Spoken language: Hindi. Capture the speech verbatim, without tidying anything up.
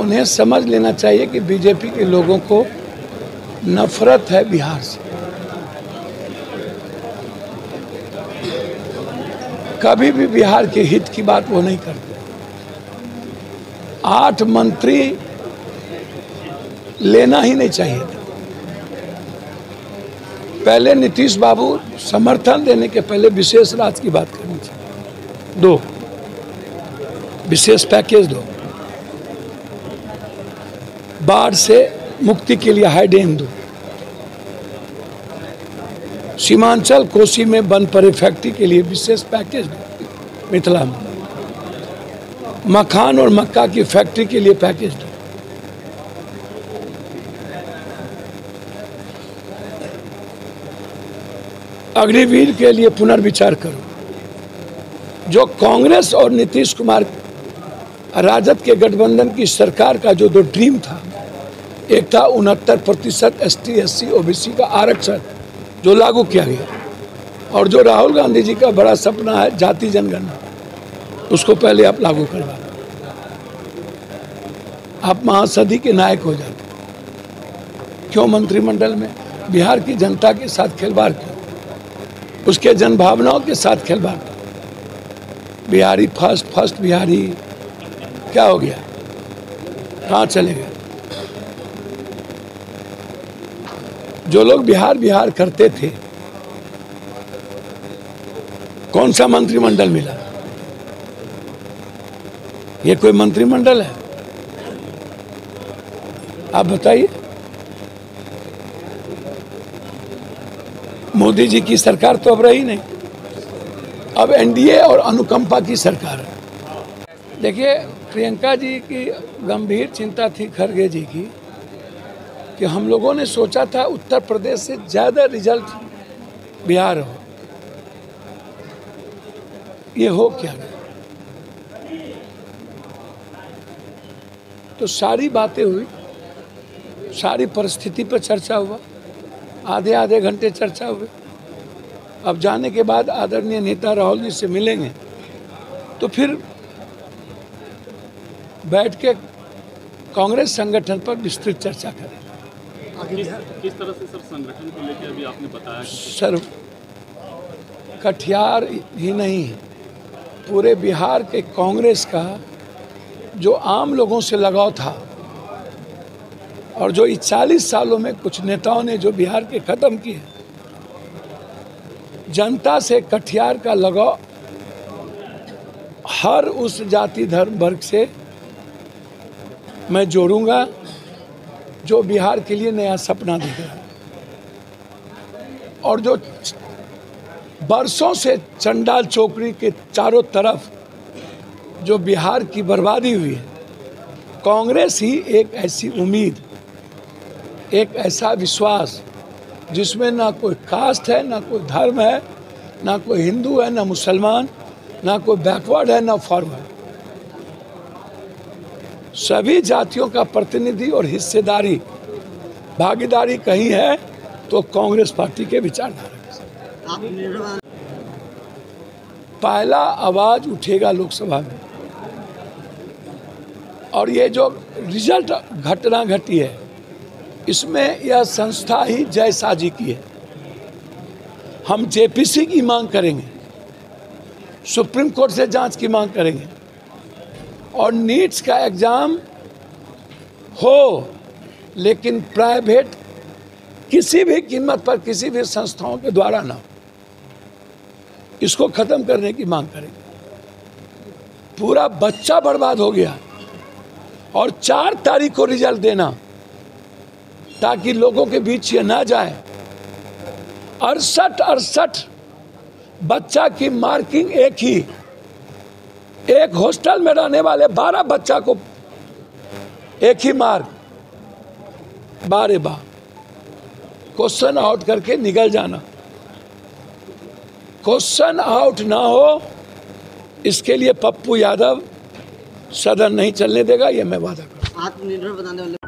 उन्हें समझ लेना चाहिए कि बीजेपी के लोगों को नफरत है बिहार से। कभी भी बिहार के हित की बात वो नहीं करते। आठ मंत्री लेना ही नहीं चाहिए था। पहले नीतीश बाबू समर्थन देने के पहले विशेष राज्य की बात करनी चाहिए। दो विशेष पैकेज दो, बाढ़ से मुक्ति के लिए हाइडेन दो, सीमांचल कोसी में बंद पड़े फैक्ट्री के लिए विशेष पैकेज दो, मिथिला में मखान और मक्का की फैक्ट्री के लिए पैकेज दो, अग्निवीर के लिए पुनर्विचार करो। जो कांग्रेस और नीतीश कुमार राजद के गठबंधन की सरकार का जो दो ड्रीम था, एक था उनहत्तर प्रतिशत S T S C O B C का आरक्षण जो लागू किया गया, और जो राहुल गांधी जी का बड़ा सपना है जाति जनगणना, उसको पहले आप लागू करवा, आप महासदी के नायक हो जाते। क्यों मंत्रिमंडल में बिहार की जनता के साथ खिलवाड़ क्यों? उसके जनभावनाओं के साथ खिलवाड़। बिहारी फर्स्ट फर्स्ट बिहारी क्या हो गया? कहाँ चले गए? जो लोग बिहार बिहार करते थे, कौन सा मंत्रिमंडल मिला? ये कोई मंत्रिमंडल है? आप बताइए। मोदी जी की सरकार तो अब रही नहीं, अब एन डी ए और अनुकंपा की सरकार है। देखिए, प्रियंका जी की गंभीर चिंता थी खरगे जी की कि हम लोगों ने सोचा था उत्तर प्रदेश से ज़्यादा रिजल्ट बिहार हो, ये हो क्या गया? तो सारी बातें हुई, सारी परिस्थिति पर चर्चा हुआ, आधे आधे घंटे चर्चा हुई। अब जाने के बाद आदरणीय नेता राहुल जी से मिलेंगे तो फिर बैठ के कांग्रेस संगठन पर विस्तृत चर्चा करें। किस, किस तरह से सर संगठन को लेकर अभी आपने बताया? सर, कटिहार ही नहीं, पूरे बिहार के कांग्रेस का जो आम लोगों से लगाव था, और जो इस चालीस सालों में कुछ नेताओं ने जो बिहार के खत्म किए, जनता से कटिहार का लगाव हर उस जाति धर्म वर्ग से मैं जोड़ूंगा जो बिहार के लिए नया सपना देख रहा है, और जो बरसों से चंडाल चौकड़ी के चारों तरफ जो बिहार की बर्बादी हुई है, कांग्रेस ही एक ऐसी उम्मीद, एक ऐसा विश्वास जिसमें ना कोई कास्ट है, ना कोई धर्म है, ना कोई हिंदू है, ना मुसलमान, ना कोई बैकवर्ड है, ना फॉरवर्ड, सभी जातियों का प्रतिनिधि और हिस्सेदारी भागीदारी कहीं है तो कांग्रेस पार्टी के विचारधारा। पहला आवाज उठेगा लोकसभा में, और ये जो रिजल्ट घटना घटी है, इसमें यह संस्था ही जय साजी की है। हम जे पी सी की मांग करेंगे, सुप्रीम कोर्ट से जांच की मांग करेंगे, और नीट्स का एग्जाम हो, लेकिन प्राइवेट किसी भी कीमत पर किसी भी संस्थाओं के द्वारा ना, इसको खत्म करने की मांग करेंगे। पूरा बच्चा बर्बाद हो गया, और चार तारीख को रिजल्ट देना ताकि लोगों के बीच ये ना जाए। अड़सठ अड़सठ बच्चा की मार्किंग एक ही, एक हॉस्टल में रहने वाले बारह बच्चा को एक ही मार्क, बारह बार क्वेश्चन आउट करके निकल जाना। क्वेश्चन आउट ना हो, इसके लिए पप्पू यादव सदन नहीं चलने देगा, ये मैं वादा करता हूं। आत्मनिर्भर बनाने वाले